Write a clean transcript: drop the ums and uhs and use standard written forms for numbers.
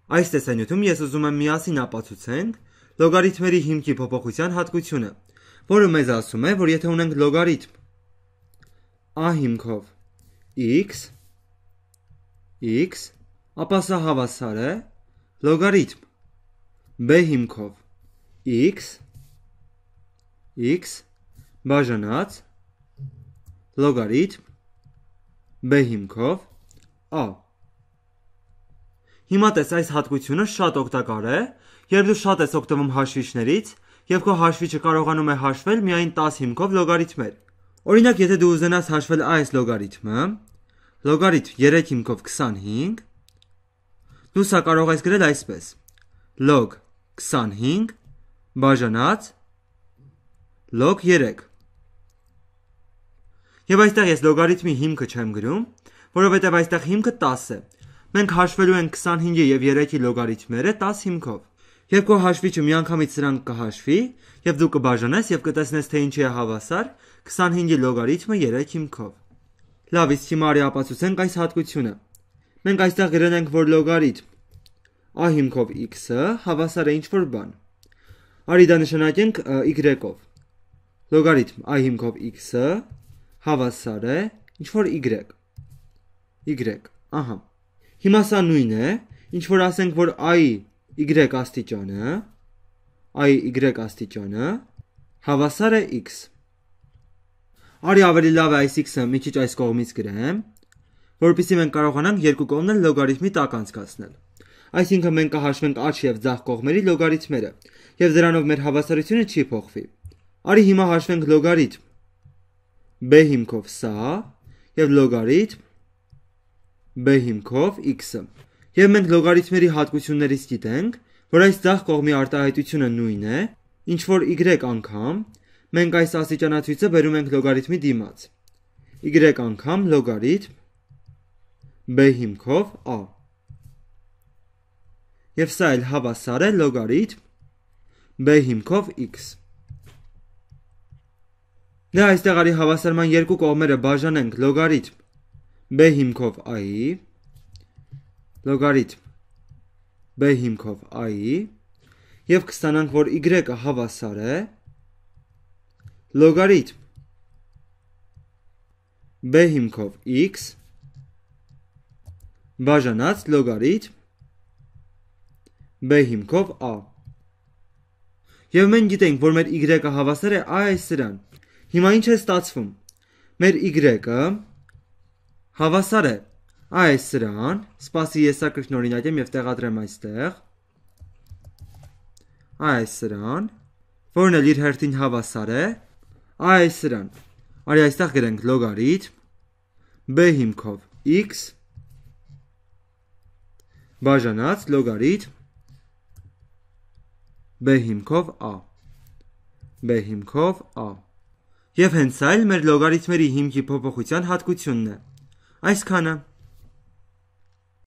Այս տեսանյութում ես ուզում եմ միասին ապացուցենք լոգարիթմերի հիմքի փոփոխության հատկությունը, որը մեզ ասում է, որ եթե ունենք լոգարիթմ a հիմքով x, ապա սա հավասար է լոգարիթմ b հիմքով x բաժանած լոգարիթմ b հիմքով a։ Հիմա տես այս հատկությունը շատ օգտակար է, երբ դու շատ ես օգտվում հաշվիչներից և քո հաշվիչը կարողանում է հաշվել միայն 10 հիմքով լոգարիթմեր։ Օրինակ, եթե դու ուզենաս հաշվել այս լոգարիթմը, լոգարիթմ 3 հիմքով 25, դու սա կարող ես գրել այսպես. log 25 բաժանած log 3։ Եվ այստեղ ես լոգարիթմի հիմքը չեմ գրում, որովհետև այստեղ հիմքը 10 է։ Մենք հաշվելու ենք 25-ի և 3-ի լոգարիթմերը 10 հիմքով։ Եվ քո հաշվիչը միանգամից սրանք կհաշվի, և դու կբաժանես և կտեսնես, թե ինչի է հավասար 25-ի լոգարիթմը 3 հիմքով։ Լավ, իսկ հիմա արի ապացուցենք այս հատկությունը։ Մենք այստեղ գրել ենք, որ լոգարիթմ a հիմքով x-ը հավասար է ինչ-որ բան։ Արի դա նշանակենք y-ով։ Լոգարիթմ a հիմքով x-ը հավասար է ինչ-որ y, ահա։ Հիմա սա նույն է, ինչ որ ասենք, որ a-ի y աստիճանը հավասար է x։ Արի ավելի լավ է այս x-ը մի քիչ այս կողմից գրեմ, որպեսզի մենք կարողանանք երկու կողմն էլ լոգարիթմի տակ անցկացնել։ Այսինքն մենք կհաշվենք աջ և ձախ կողմերի լոգարիթմերը, և դրանով մեր հավասարությունը չի փոխվի։ Արի հիմա հաշվենք լոգարիթմ b հիմքով սա և լոգարիթմ b հիմքով x-ը։ Եվ մենք լոգարիթմերի հատկություններից գիտենք, որ այս ձախ կողմի արտահայտությունը նույն է, ինչ որ y անգամ մենք այս աստիճանացույցը բերում ենք լոգարիթմի դիմաց, y անգամ լոգարիթմ b հիմքով a։ Եվ սա էլ հավասար է լոգարիթմ b հիմքով x։ Դե այստեղ արի հավասարման երկու կողմերը բաժանենք լոգարիթմ b հիմքով a-ի, լոգարիթմ b հիմքով a-ի, և կստանանք, որ y-ը հավասար է լոգարիթմ b հիմքով x բաժանած լոգարիթմ b հիմքով a։ Եվ մենք գիտենք, որ մեր y-ը հավասար է a այս սրան։ Հիմա ինչ է ստացվում։ Մեր y-ը հավասար է a այս սրան, սպասի ես սա կրկնօրինակեմ և տեղադրեմ այստեղ, a այս սրան, որն էլ իր հերթին հավասար է a այս սրան։ Արի այստեղ գրենք լոգարիթմ b հիմքով x բաժանած լոգարիթմ b հիմքով a։ Եվ հենց սա էլ մեր լոգարիթմերի հիմքի փոփոխության հատկությունն է։ Այսքանը։